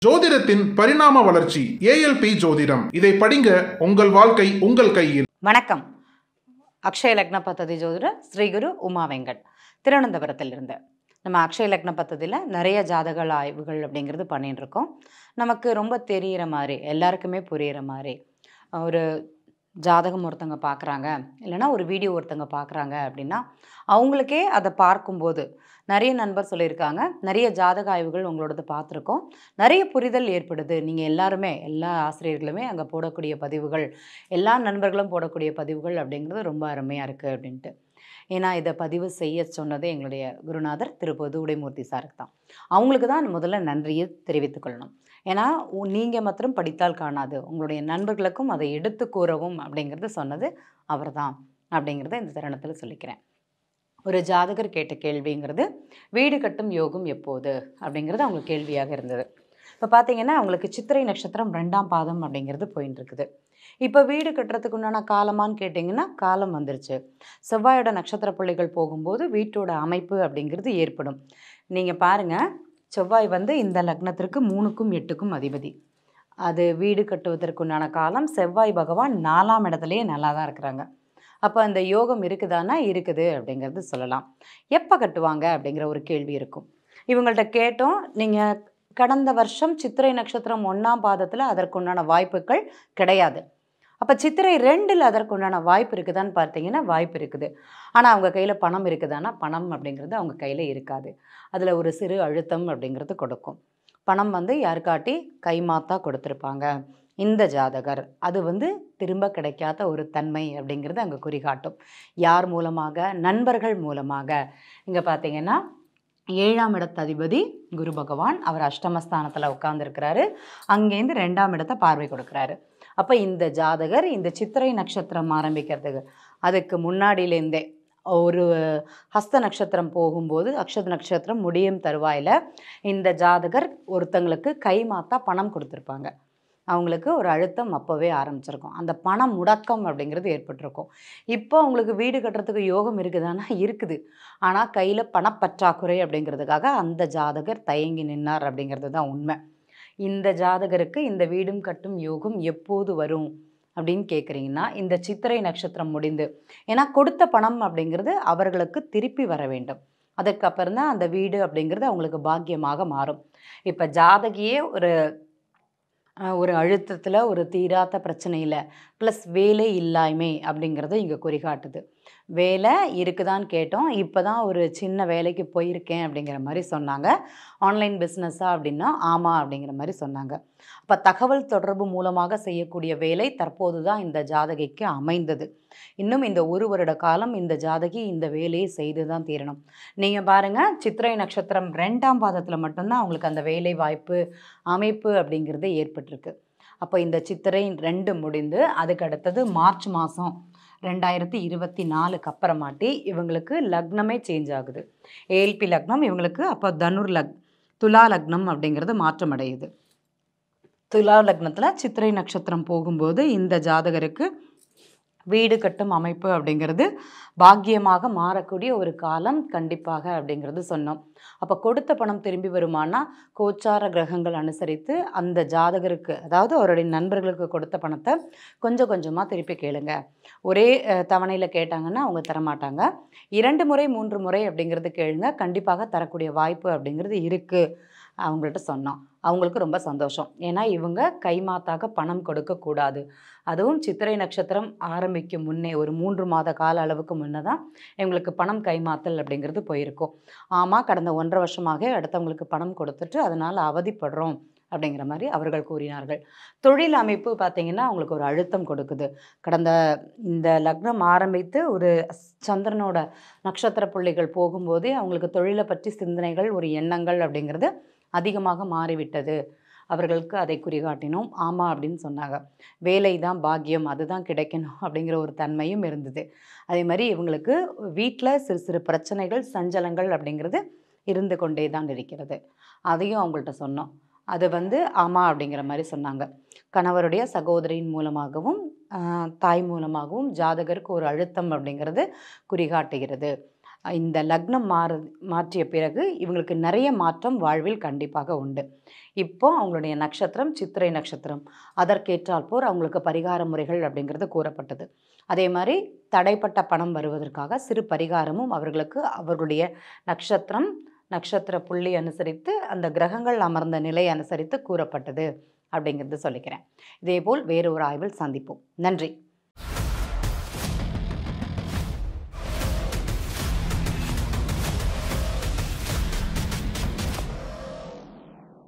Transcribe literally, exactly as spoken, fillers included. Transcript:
ஜோதிடத்தின் பரிணாம வளர்ச்சி ஏஎல்பி ஜோதிடம். இதை படிங்க, உங்கள் வாழ்க்கை உங்கள் கையில். வணக்கம். அக்ஷய லக்ன பத்ததி ஜோதிடர் ஸ்ரீ குரு உமா வெங்கட், திருவனந்தபுரத்திலிருந்து. நம்ம அக்ஷய லக்ன பத்ததியில் நிறைய ஜாதக ஆய்வுகள் அப்படிங்கிறது பண்ணிட்டு இருக்கோம். நமக்கு ரொம்ப தெரிகிற மாதிரி, எல்லாருக்குமே புரிகிற மாதிரி ஒரு ஜாதகம் ஒருத்தங்க பார்க்குறாங்க, இல்லைனா ஒரு வீடியோ ஒருத்தங்க பார்க்குறாங்க அப்படின்னா அவங்களுக்கே அதை பார்க்கும்போது நிறைய நண்பர் சொல்லியிருக்காங்க, நிறைய ஜாதக ஆய்வுகள் உங்களோடது பார்த்துருக்கோம், நிறைய புரிதல் ஏற்படுது. நீங்கள் எல்லாருமே, எல்லா ஆசிரியர்களுமே அங்கே போடக்கூடிய பதிவுகள், எல்லா நண்பர்களும் போடக்கூடிய பதிவுகள் அப்படிங்கிறது ரொம்ப அருமையாக இருக்குது அப்படின்ட்டு. ஏன்னா இதை பதிவு செய்ய சொன்னது எங்களுடைய குருநாதர் திரு பொதுவுடைமூர்த்தி சாருக்கு தான். அவங்களுக்கு தான் முதல்ல நன்றியை தெரிவித்துக் கொள்ளணும். ஏன்னா நீங்கள் மாத்திரம் படித்தால் காணாது, உங்களுடைய நண்பர்களுக்கும் அதை எடுத்து கூறவும் அப்படிங்கிறது சொன்னது அவர் தான் அப்படிங்கிறத இந்த தருணத்தில் சொல்லிக்கிறேன். ஒரு ஜாதகர் கேட்ட கேள்விங்கிறது வீடு கட்டும் யோகம் எப்போது அப்படிங்கிறது அவங்க கேள்வியாக இருந்தது. இப்போ பார்த்தீங்கன்னா அவங்களுக்கு சித்திரை நட்சத்திரம் ரெண்டாம் பாதம் அப்படிங்கிறது போயின்னு இருக்குது. இப்போ வீடு கட்டுறதுக்கு உண்டான காலமானு கேட்டிங்கன்னா காலம் வந்துருச்சு. செவ்வாயோட நட்சத்திர புள்ளிகள் போகும்போது வீட்டோட அமைப்பு அப்படிங்கிறது ஏற்படும். நீங்கள் பாருங்கள், செவ்வாய் வந்து இந்த லக்னத்திற்கு மூணுக்கும் எட்டுக்கும் அதிபதி. அது வீடு கட்டுவதற்குண்டான காலம். செவ்வாய் பகவான் நாலாம் இடத்துலையே நல்லா தான் இருக்கிறாங்க. அப்போ அந்த யோகம் இருக்குதானா? இருக்குது அப்படிங்கிறது சொல்லலாம். எப்போ கட்டுவாங்க அப்படிங்கிற ஒரு கேள்வி இருக்கும். இவங்கள்ட்ட கேட்டோம், நீங்கள் கடந்த வருஷம் சித்திரை நட்சத்திரம் ஒன்றாம் பாதத்தில் அதற்குண்டான வாய்ப்புகள் கிடையாது. அப்போ சித்திரை ரெண்டில் அதற்குண்டான வாய்ப்பு இருக்குதான்னு பார்த்தீங்கன்னா வாய்ப்பு இருக்குது. ஆனால் அவங்க கையில் பணம் இருக்குதானா? பணம் அப்படிங்கிறது அவங்க கையில் இருக்காது. அதில் ஒரு சிறு அழுத்தம் அப்படிங்கிறது கொடுக்கும். பணம் வந்து யாருக்காட்டி கைமாத்தா கொடுத்துருப்பாங்க இந்த ஜாதகர். அது வந்து திரும்ப கிடைக்காத ஒரு தன்மை அப்படிங்கிறது அங்கே குறிகாட்டும். யார் மூலமாக? நண்பர்கள் மூலமாக. இங்கே பார்த்தீங்கன்னா ஏழாம் இடத்து அதிபதி குரு பகவான், அவர் அஷ்டமஸ்தானத்தில் உட்கார்ந்துருக்கிறாரு. அங்கேருந்து ரெண்டாம் இடத்தை பார்வை கொடுக்குறாரு. அப்போ இந்த ஜாதகர் இந்த சித்திரை நட்சத்திரம் ஆரம்பிக்கிறதுக்கு அதுக்கு முன்னாடியிலேருந்தே ஒரு ஹஸ்த நட்சத்திரம் போகும்போது, அக்ஷத நட்சத்திரம் முடியும் தருவாயில் இந்த ஜாதகர் ஒருத்தங்களுக்கு கைமாத்தா பணம் கொடுத்துருப்பாங்க. அவங்களுக்கு ஒரு அழுத்தம் அப்போவே ஆரம்பிச்சிருக்கும். அந்த பணம் முடக்கம் அப்படிங்கிறது ஏற்பட்டிருக்கும். இப்போ அவங்களுக்கு வீடு கட்டுறதுக்கு யோகம் இருக்குதானா? இருக்குது. ஆனால் கையில் பணப்பற்றாக்குறை அப்படிங்கிறதுக்காக அந்த ஜாதகர் தயங்கி நின்னார் அப்படிங்கிறது தான் உண்மை. இந்த ஜாதகருக்கு இந்த வீடும் கட்டும் யோகம் எப்போது வரும் அப்படின்னு கேட்குறீங்கன்னா, இந்த சித்திரை நட்சத்திரம் முடிந்து, ஏன்னா கொடுத்த பணம் அப்படிங்கிறது அவர்களுக்கு திருப்பி வர வேண்டும். அதுக்கப்புறம் தான் அந்த வீடு அப்படிங்கிறது அவங்களுக்கு பாக்கியமாக மாறும். இப்போ ஜாதகியே ஒரு ஒரு அழுத்தத்தில், ஒரு தீராத பிரச்சனையில், ப்ளஸ் வேலை இல்லாமை அப்படிங்கிறத இங்கே குறிகாட்டுது. வேலை இருக்குதான்னு கேட்டோம். இப்போ தான் ஒரு சின்ன வேலைக்கு போயிருக்கேன் அப்படிங்கிற மாதிரி சொன்னாங்க. ஆன்லைன் பிஸ்னஸா அப்படின்னா ஆமாம் அப்படிங்கிற மாதிரி சொன்னாங்க. அப்போ தகவல் தொடர்பு மூலமாக செய்யக்கூடிய வேலை தற்போது தான் இந்த ஜாதகிக்கு அமைந்தது. இன்னும் இந்த ஒரு வருட காலம் இந்த ஜாதகி இந்த வேலையை செய்து தான் தீரணும். நீங்கள் பாருங்கள், சித்திரை நட்சத்திரம் ரெண்டாம் பாதத்தில் மட்டும்தான் அவங்களுக்கு அந்த வேலை வாய்ப்பு அமைப்பு அப்படிங்கிறது ஏற்பட்டிருக்கு. அப்போ இந்த சித்திரை ரெண்டு முடிந்து அதுக்கு அடுத்தது மார்ச் மாதம் ரெண்டாயிரத்தி இருபத்தி நாலுக்கு அப்புறமாட்டி இவங்களுக்கு லக்னமே சேஞ்ச் ஆகுது. ஏஎல்பி லக்னம் இவங்களுக்கு அப்போ தனுர் லக் துலா லக்னம் அப்படிங்கிறது மாற்றம் அடையுது. துலா லக்னத்தில் சித்திரை நட்சத்திரம் போகும்போது இந்த ஜாதகருக்கு வீடு கட்டும் அமைப்பு அப்படிங்கிறது பாக்கியமாக மாறக்கூடிய ஒரு காலம் கண்டிப்பாக அப்படிங்கிறது சொன்னோம். அப்போ கொடுத்த பணம் திரும்பி வருமானா, கோச்சார கிரகங்கள் அனுசரித்து அந்த ஜாதகருக்கு, அதாவது அவருடைய நண்பர்களுக்கு கொடுத்த பணத்தை கொஞ்சம் கொஞ்சமாக திருப்பி கேளுங்க. ஒரே தவணையில் கேட்டாங்கன்னா அவங்க தரமாட்டாங்க. இரண்டு முறை மூன்று முறை அப்படிங்கிறது கேளுங்க, கண்டிப்பாக தரக்கூடிய வாய்ப்பு அப்படிங்கிறது இருக்குது அவங்கள்ட்ட சொன்னோம். அவங்களுக்கு ரொம்ப சந்தோஷம். ஏன்னா இவங்க கைமாத்தாக பணம் கொடுக்கக்கூடாது. அதுவும் சித்திரை நட்சத்திரம் ஆரம்பிக்கும் முன்னே ஒரு மூன்று மாத கால அளவுக்கு முன்னே தான் இவங்களுக்கு பணம் கைமாத்தல் அப்படிங்கிறது போயிருக்கும். ஆமாம், கடந்த ஒன்றரை வருஷமாக அடுத்தவங்களுக்கு பணம் கொடுத்துட்டு அதனால் அவதிப்படுறோம் அப்படிங்கிற மாதிரி அவர்கள் கூறினார்கள். தொழில் அமைப்பு பார்த்திங்கன்னா அவங்களுக்கு ஒரு அழுத்தம் கொடுக்குது. கடந்த இந்த லக்னம் ஆரம்பித்து ஒரு சந்திரனோட நட்சத்திர புள்ளிகள் போகும்போதே அவங்களுக்கு தொழிலை பற்றி சிந்தனைகள், ஒரு எண்ணங்கள் அப்படிங்கிறது அதிகமாக மாறிவிட்டது. அவர்களுக்கு அதை குறிகாட்டினோம். ஆமாம் அப்படின்னு சொன்னாங்க. வேலை தான் பாக்கியம், அதுதான் கிடைக்கணும் அப்படிங்கிற ஒரு தன்மையும் இருந்தது. அதே மாதிரி இவங்களுக்கு வீட்டில் சிறு சிறு பிரச்சனைகள், சஞ்சலங்கள் அப்படிங்கிறது இருந்து கொண்டே தான் இருக்கிறது. அதையும் அவங்கள்ட்ட சொன்னோம். அது வந்து ஆமாம் அப்படிங்கிற மாதிரி சொன்னாங்க. கணவருடைய சகோதரியின் மூலமாகவும் தாய் மூலமாகவும் ஜாதகருக்கு ஒரு அழுத்தம் அப்படிங்கிறது குறிகாட்டுகிறது. இந்த லக்னம் மாறு மாற்றிய பிறகு இவங்களுக்கு நிறைய மாற்றம் வாழ்வில் கண்டிப்பாக உண்டு. இப்போ அவங்களுடைய நட்சத்திரம் சித்திரை நட்சத்திரம். அதற்கேற்றாற்போல் அவங்களுக்கு பரிகார முறைகள் அப்படிங்கிறது கூறப்பட்டது. அதே மாதிரி தடைப்பட்ட பணம் வருவதற்காக சிறு பரிகாரமும் அவர்களுக்கு அவர்களுடைய நட்சத்திரம் நட்சத்திர புள்ளி அனுசரித்து அந்த கிரகங்கள் அமர்ந்த நிலை அனுசரித்து கூறப்பட்டது அப்படிங்கிறது சொல்லிக்கிறேன். இதேபோல் வேறு ஒரு ஆய்வில் சந்திப்போம். நன்றி.